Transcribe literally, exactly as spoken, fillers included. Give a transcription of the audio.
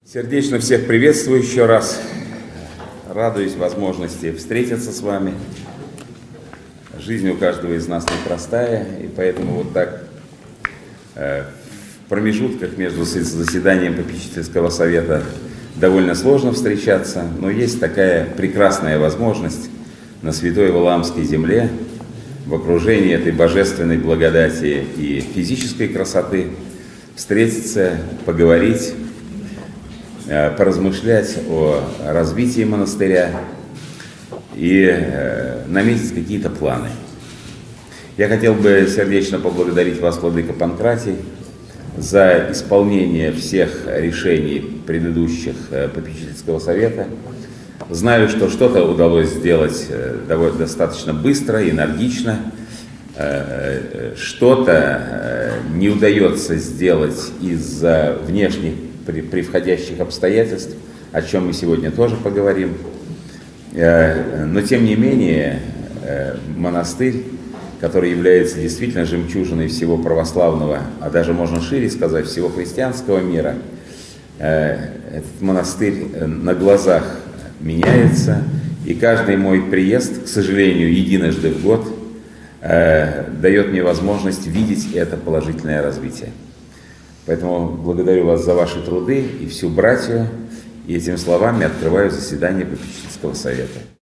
Сердечно всех приветствую еще раз. Радуюсь возможности встретиться с вами. Жизнь у каждого из нас непростая, и поэтому вот так э, в промежутках между заседанием попечительского совета довольно сложно встречаться, но есть такая прекрасная возможность на святой Валаамской земле, в окружении этой божественной благодати и физической красоты, встретиться, поговорить, поразмышлять о развитии монастыря и э, наметить какие-то планы. Я хотел бы сердечно поблагодарить вас, владыка Панкратий, за исполнение всех решений предыдущих э, попечительского совета. Знаю, что что-то удалось сделать э, довольно достаточно быстро, энергично, э, что-то э, не удается сделать из-за внешних При, при входящих обстоятельств, о чем мы сегодня тоже поговорим. Но, тем не менее, монастырь, который является действительно жемчужиной всего православного, а даже можно шире сказать, всего христианского мира, этот монастырь на глазах меняется, и каждый мой приезд, к сожалению, единожды в год, дает мне возможность видеть это положительное развитие. Поэтому благодарю вас за ваши труды и всю братью, и этими словами открываю заседание попечительского совета.